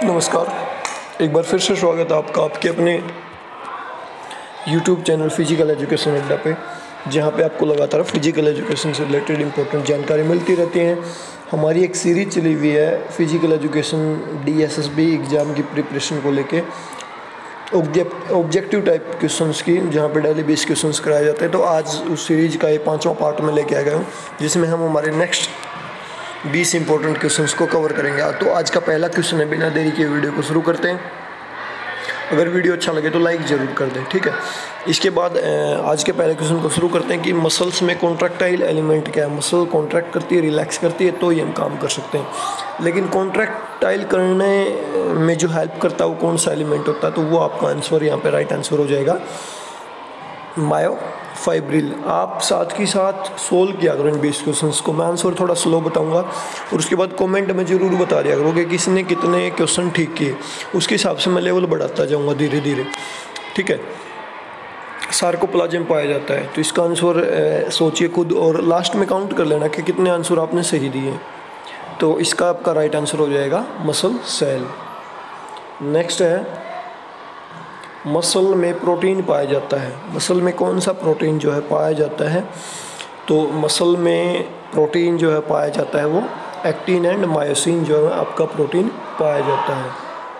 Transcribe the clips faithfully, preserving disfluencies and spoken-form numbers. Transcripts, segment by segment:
नमस्कार, एक बार फिर से स्वागत है आपका आपके अपने यूट्यूब चैनल फिजिकल एजुकेशन अड्डा पे, जहाँ पे आपको लगातार फिजिकल एजुकेशन से रिलेटेड इंपॉर्टेंट जानकारी मिलती रहती है। हमारी एक सीरीज चली हुई है physical education D S S B exam की प्रिपरेशन को लेके, ऑब्जेक्टिव टाइप क्वेश्चंस की, जहाँ पे डेली बेस क्वेश्चंस कराए जाते हैं। तो आज उस सीरीज का ये पाँचवा पार्ट में लेके आ गया हूँ, जिसमें हम हमारे नेक्स्ट बीस इंपॉर्टेंट क्वेश्चंस को कवर करेंगे। तो आज का पहला क्वेश्चन है, बिना देरी के वीडियो को शुरू करते हैं। अगर वीडियो अच्छा लगे तो लाइक ज़रूर कर दें, ठीक है। इसके बाद आज के पहले क्वेश्चन को शुरू करते हैं कि मसल्स में कॉन्ट्रैक्टाइल एलिमेंट क्या है। मसल कॉन्ट्रैक्ट करती है, रिलैक्स करती है, तो ही हम काम कर सकते हैं। लेकिन कॉन्ट्रैक्टाइल करने में जो हेल्प करता है वो कौन सा एलिमेंट होता है, तो वो आपका आंसर यहाँ पे राइट आंसर हो जाएगा मायोफाइब्रिल। आप साथ ही साथ सोल्व किया करो इन बीस क्वेश्चंस को। मैं आंसर थोड़ा स्लो बताऊंगा और उसके बाद कमेंट में ज़रूर बता दिया करो कि किसने कितने क्वेश्चन ठीक किए। उसके हिसाब से मैं लेवल बढ़ाता जाऊंगा धीरे धीरे, ठीक है। सार्कोप्लाज्म पाया जाता है, तो इसका आंसर सोचिए खुद और लास्ट में काउंट कर लेना कि कितने आंसर आपने सही दिए। तो इसका आपका राइट आंसर हो जाएगा मसल सेल। नेक्स्ट है, मसल में प्रोटीन पाया जाता है। मसल में कौन सा प्रोटीन जो है पाया जाता है, तो मसल में प्रोटीन जो है पाया जाता है वो एक्टिन एंड मायोसिन जो है आपका प्रोटीन पाया जाता है।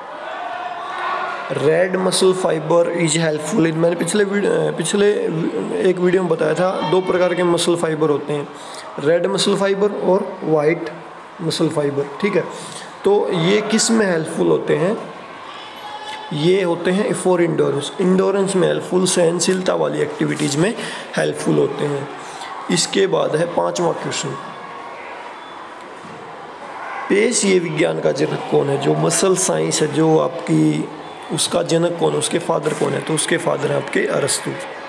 Red muscle fibre is helpful in, मैंने पिछले पिछले एक वीडियो में बताया था, दो प्रकार के मसल फाइबर होते हैं, रेड मसल फाइबर और वाइट मसल फाइबर, ठीक है। तो ये किस में हेल्पफुल होते हैं, ये होते हैं फॉर इंडोरेंस, इंडोरेंस में हेल्पफुल, सहनशीलता वाली एक्टिविटीज़ में हेल्पफुल होते हैं। इसके बाद है पांचवा क्वेश्चन, पेशीय विज्ञान का जनक कौन है। जो मसल साइंस है, जो आपकी उसका जनक कौन है, उसके फादर कौन है, तो उसके फादर हैं आपके अरस्तु।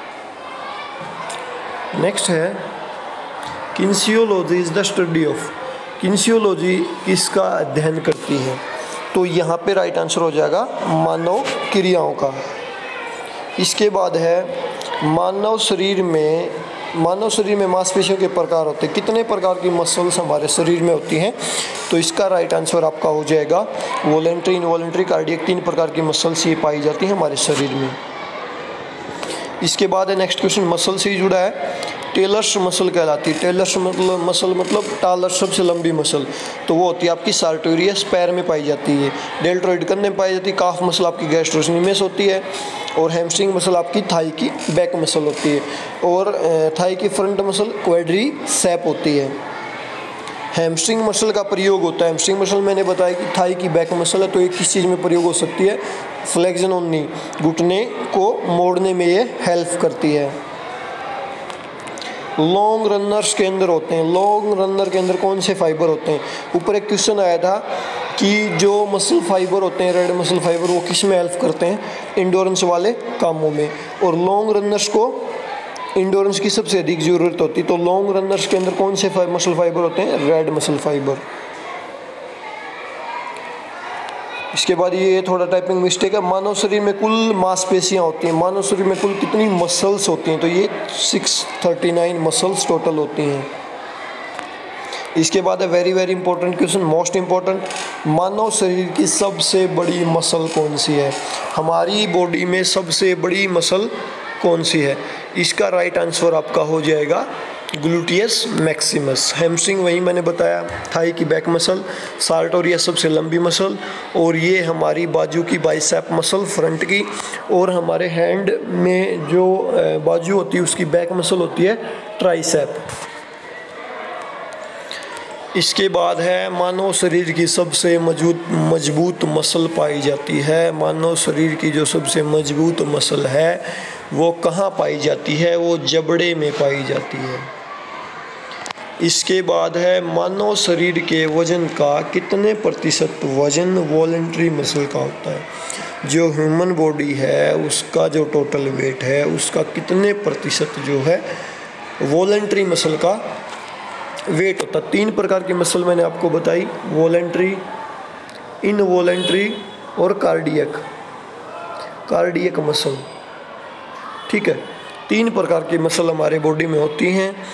नेक्स्ट है, kinesiology is the study of, kinesiology किसका अध्ययन करती है, तो यहाँ पे राइट आंसर हो जाएगा मानव क्रियाओं का। इसके बाद है, मानव शरीर में मानव शरीर में मांसपेशियों के प्रकार होते हैं। कितने प्रकार की मसल्स हमारे शरीर में होती हैं, तो इसका राइट आंसर आपका हो जाएगा वॉलेंट्री, इनवॉलेंट्री, कार्डियक, तीन प्रकार की मसल्स ये पाई जाती हैं हमारे शरीर में। इसके बाद है नेक्स्ट क्वेश्चन, मसल से ही जुड़ा है, टेलर्स मसल कहलाती है। टेलर्स मतलब मसल मतलब टालर, सबसे लंबी मसल, तो वो होती है आपकी सार्टोरियस, पैर में पाई जाती है। डेल्टोइड कंधे में पाई जाती है। काफ मसल आपकी गैस्ट्रोसिनिमस होती है, और हैमस्ट्रिंग मसल आपकी थाई की बैक मसल होती है, और थाई की फ्रंट मसल क्वाड्रीसेप होती है। हैमस्ट्रिंग मसल का प्रयोग होता है, हैमस्ट्रिंग मसल मैंने बताया कि थाई की बैक मसल है, तो ये किस चीज़ में प्रयोग हो सकती है, फ्लेक्शन ओनली, घुटने को मोड़ने में ये हेल्प करती है। लॉन्ग रनर्स के अंदर होते हैं, लॉन्ग रनर के अंदर कौन से फाइबर होते हैं। ऊपर एक क्वेश्चन आया था कि जो मसल फाइबर होते हैं, रेड मसल फाइबर, वो किस में हेल्प करते हैं, इंडोरेंस वाले कामों में, और लॉन्ग रनर्स को इंडोरेंस की सबसे अधिक ज़रूरत होती है। तो लॉन्ग रनर्स के अंदर कौन से मसल फाइबर होते हैं, रेड मसल फाइबर। इसके बाद ये थोड़ा टाइपिंग मिस्टेक है, मानव शरीर में कुल मांसपेशियाँ होती हैं, मानव शरीर में कुल कितनी मसल्स होती हैं, तो ये six thirty nine muscles total होती हैं। इसके बाद है very very important question, most important, मानव शरीर की सबसे बड़ी मसल कौन सी है, हमारी बॉडी में सबसे बड़ी मसल कौन सी है। इसका राइट आंसर आपका हो जाएगा ग्लूटियस मैक्सिमस। हैमस्ट्रिंग वही मैंने बताया, थाई की बैक मसल, सार्टोरियस सबसे लंबी मसल, और ये हमारी बाजू की बाइसेप मसल फ्रंट की, और हमारे हैंड में जो बाजू होती है उसकी बैक मसल होती है ट्राइसेप। इसके बाद है, मानव शरीर की सबसे मजबूत मजबूत मसल पाई जाती है। मानव शरीर की जो सबसे मजबूत मसल है वो कहाँ पाई जाती है, वो जबड़े में पाई जाती है। इसके बाद है, मानव शरीर के वजन का कितने प्रतिशत वजन वॉलेंट्री मसल का होता है। जो ह्यूमन बॉडी है उसका जो टोटल वेट है उसका कितने प्रतिशत जो है वॉलेंट्री मसल का वेट होता है। तीन प्रकार की मसल मैंने आपको बताई, वॉलेंट्री, इनवॉलेंट्री और कार्डियक, कार्डियक मसल, ठीक है। तीन प्रकार की मसल हमारे बॉडी में होती हैं।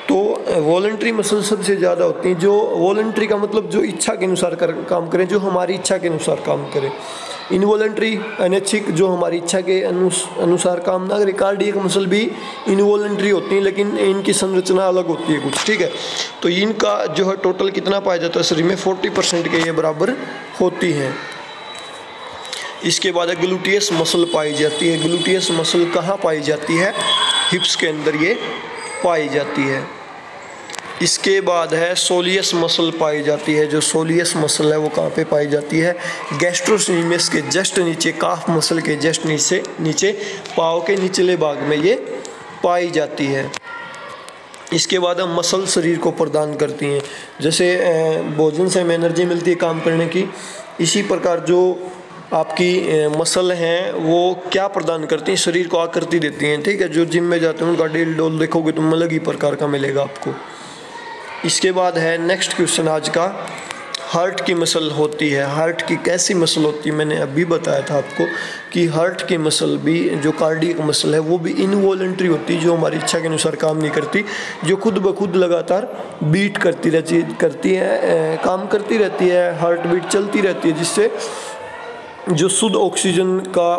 तो वॉलंटरी मसल सबसे ज़्यादा होती हैं, जो वॉलंटरी का मतलब जो इच्छा के अनुसार कर, काम करें, जो हमारी इच्छा के अनुसार काम करें। इनवॉलंटरी अनैच्छिक, जो हमारी इच्छा के अनुस, अनुसार काम ना करें। कार्डियक मसल भी इनवॉलंटरी होती हैं, लेकिन इनकी संरचना अलग होती है कुछ, ठीक है। तो इनका जो है टोटल कितना पाया जाता है शरीर में, फोर्टी परसेंट के ये बराबर होती हैं। इसके बाद ग्लूटियस मसल पाई जाती है। ग्लूटियस मसल कहाँ पाई जाती है, हिप्स के अंदर ये पाई जाती है। इसके बाद है सोलियस मसल पाई जाती है। जो सोलियस मसल है वो कहाँ पे पाई जाती है, गैस्ट्रोसीनियस के जस्ट नीचे, काफ मसल के जस्ट नीचे नीचे पाँव के निचले भाग में ये पाई जाती है। इसके बाद हम मसल शरीर को प्रदान करती हैं, जैसे भोजन से हमें एनर्जी मिलती है काम करने की, इसी प्रकार जो आपकी मसल हैं वो क्या प्रदान करती हैं, शरीर को आकृति देती हैं, ठीक है। जो जिम में जाते हैं उनका डेल डोल देखोगे तो अलग ही प्रकार का मिलेगा आपको। इसके बाद है नेक्स्ट क्वेश्चन आज का, हार्ट की मसल होती है। हार्ट की कैसी मसल होती है, मैंने अभी बताया था आपको कि हार्ट की मसल भी, जो कार्डियक मसल है वो भी इनवॉलंटरी होती है, जो हमारी इच्छा के अनुसार काम नहीं करती, जो खुद ब खुद लगातार बीट करती रहती करती है काम करती रहती है, हार्ट बीट चलती रहती है, जिससे जो शुद्ध ऑक्सीजन का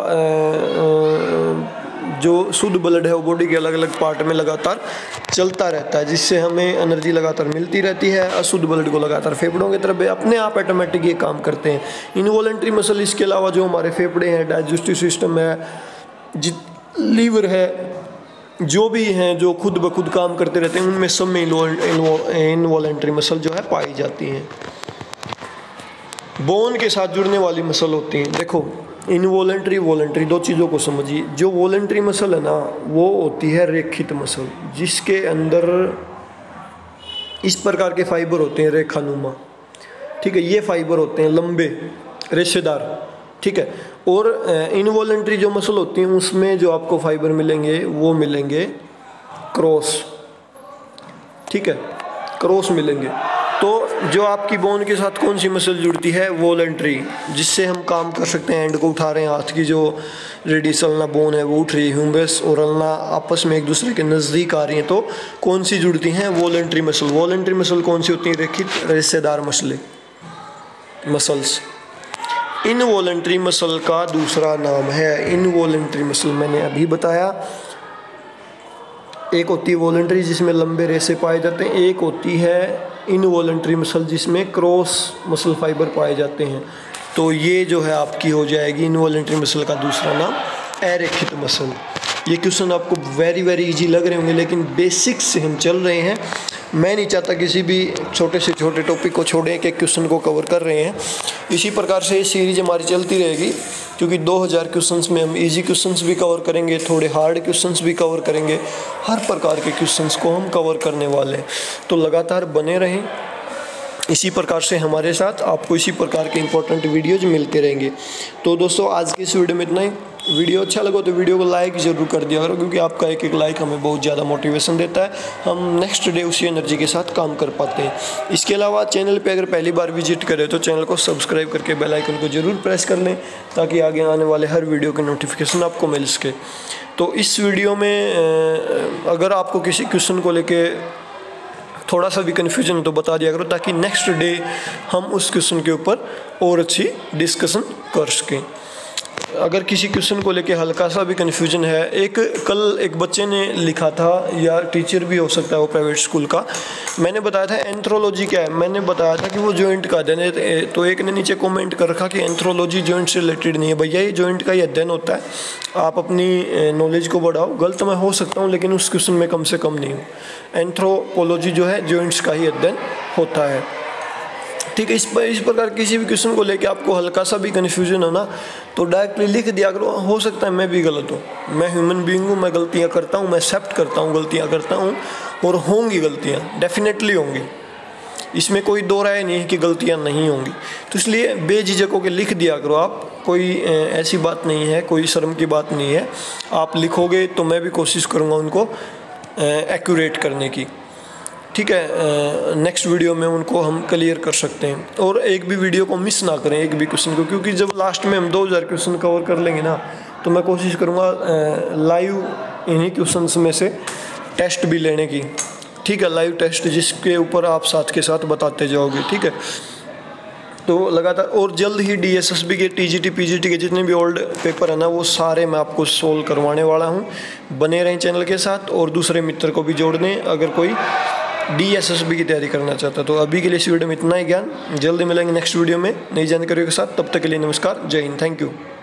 जो शुद्ध ब्लड है वो बॉडी के अलग अलग पार्ट में लगातार चलता रहता है, जिससे हमें एनर्जी लगातार मिलती रहती है। अशुद्ध ब्लड को लगातार फेफड़ों की तरफ अपने आप ऑटोमेटिक ये काम करते हैं। इनवॉलंटरी मसल, इसके अलावा जो हमारे फेफड़े हैं, डाइजेस्टिव सिस्टम है, लीवर है, जो भी हैं जो खुद ब खुद काम करते रहते हैं, उनमें सब में इनवॉलंटरी मसल जो है पाई जाती हैं। बोन के साथ जुड़ने वाली मसल होती हैं। देखो इनवॉलंटरी वॉलंटरी दो चीज़ों को समझिए। जो वॉलंटरी मसल है ना वो होती है रेखित मसल, जिसके अंदर इस प्रकार के फाइबर होते हैं रेखानुमा, ठीक है। ये फाइबर होते हैं लंबे रेशेदार, ठीक है। और इनवॉलंटरी जो मसल होती हैं उसमें जो आपको फाइबर मिलेंगे वो मिलेंगे क्रॉस, ठीक है, क्रॉस मिलेंगे। तो जो आपकी बोन के साथ कौन सी मसल जुड़ती है, वॉलंटरी, जिससे हम काम कर सकते हैं। एंड को उठा रहे हैं, हाथ की जो रेडियस अल्ना बोन है वो उठ रही है, ह्यूमरस और अल्ना आपस में एक दूसरे के नज़दीक आ रही हैं, तो कौन सी जुड़ती हैं, वॉलंटरी मसल। वॉलंटरी मसल कौन सी होती है, रेखित रेशेदार मसलें मसल्स। इनवॉलंटरी मसल का दूसरा नाम है, इनवॉलंटरी मसल मैंने अभी बताया, एक होती है वॉलंटरी जिसमें लंबे रेशे पाए जाते हैं, एक होती है इनवॉलंटरी मसल जिसमें क्रॉस मसल फाइबर पाए जाते हैं। तो ये जो है आपकी हो जाएगी इनवॉलंटरी मसल का दूसरा नाम अरेखित मसल। ये क्वेश्चन आपको वेरी वेरी इजी लग रहे होंगे, लेकिन बेसिक्स से हम चल रहे हैं। मैं नहीं चाहता किसी भी छोटे से छोटे टॉपिक को छोड़ें, एक एक क्वेश्चन को कवर कर रहे हैं। इसी प्रकार से ये सीरीज हमारी चलती रहेगी, क्योंकि दो हज़ार क्वेश्चंस में हम इजी क्वेश्चंस भी कवर करेंगे, थोड़े हार्ड क्वेश्चंस भी कवर करेंगे, हर प्रकार के क्वेश्चंस को हम कवर करने वाले हैं। तो लगातार बने रहें इसी प्रकार से हमारे साथ, आपको इसी प्रकार के इंपॉर्टेंट वीडियोज मिलते रहेंगे। तो दोस्तों आज की इस वीडियो में इतना ही। वीडियो अच्छा लगा तो वीडियो को लाइक ज़रूर कर दिया करो, क्योंकि आपका एक एक लाइक हमें बहुत ज़्यादा मोटिवेशन देता है, हम नेक्स्ट डे उसी एनर्जी के साथ काम कर पाते हैं। इसके अलावा चैनल पे अगर पहली बार विजिट करें तो चैनल को सब्सक्राइब करके बेल आइकन को ज़रूर प्रेस कर लें, ताकि आगे आने वाले हर वीडियो के नोटिफिकेशन आपको मिल सके। तो इस वीडियो में अगर आपको किसी क्वेश्चन को लेके थोड़ा सा भी कन्फ्यूजन हो तो बता दिया करो, ताकि नेक्स्ट डे हम उस क्वेश्चन के ऊपर और अच्छी डिस्कशन कर सकें। अगर किसी क्वेश्चन को लेके हल्का सा भी कन्फ्यूजन है, एक कल एक बच्चे ने लिखा था, या टीचर भी हो सकता है वो प्राइवेट स्कूल का, मैंने बताया था एंथ्रोलॉजी क्या है, मैंने बताया था कि वो जॉइंट का अध्ययन है। तो एक ने नीचे कमेंट कर रखा कि एंथ्रोलॉजी जॉइंट से रिलेटेड नहीं है। भैया ये जॉइंट का ही अध्ययन होता है, आप अपनी नॉलेज को बढ़ाओ। गलत मैं हो सकता हूँ, लेकिन उस क्वेश्चन में कम से कम नहीं हूँ। एंथ्रोपोलॉजी जो है जॉइंट्स का ही अध्ययन होता है, ठीक है। इस पर इस प्रकार किसी भी क्वेश्चन को लेके आपको हल्का सा भी कन्फ्यूजन हो ना, तो डायरेक्टली लिख दिया करो। हो सकता है मैं भी गलत हूँ, मैं ह्यूमन बीइंग हूँ, मैं गलतियाँ करता हूँ, मैं एक्सेप्ट करता हूँ गलतियाँ करता हूँ, और होंगी गलतियाँ, डेफिनेटली होंगी, इसमें कोई दो राय नहीं है कि गलतियाँ नहीं होंगी। तो इसलिए बेझिझक होकर लिख दिया करो आप, कोई ऐसी बात नहीं है, कोई शर्म की बात नहीं है। आप लिखोगे तो मैं भी कोशिश करूँगा उनको एक्यूरेट करने की, ठीक है। नेक्स्ट वीडियो में उनको हम क्लियर कर सकते हैं। और एक भी वीडियो को मिस ना करें, एक भी क्वेश्चन को, क्योंकि जब लास्ट में हम दो हज़ार क्वेश्चन कवर कर लेंगे ना, तो मैं कोशिश करूँगा लाइव इन्हीं क्वेश्चंस में से टेस्ट भी लेने की, ठीक है, लाइव टेस्ट जिसके ऊपर आप साथ के साथ बताते जाओगे, ठीक है। तो लगातार और जल्द ही डीएसएसबी के, टीजीटी, पीजीटी के जितने भी ओल्ड पेपर है ना वो सारे मैं आपको सोल्व करवाने वाला हूँ। बने रहें चैनल के साथ और दूसरे मित्र को भी जोड़ दें अगर कोई डीएसएसबी की तैयारी करना चाहता है। तो अभी के लिए इस वीडियो में इतना ही ज्ञान, जल्दी मिलेंगे नेक्स्ट वीडियो में नई जानकारियों के साथ। तब तक के लिए नमस्कार, जय हिंद, थैंक यू।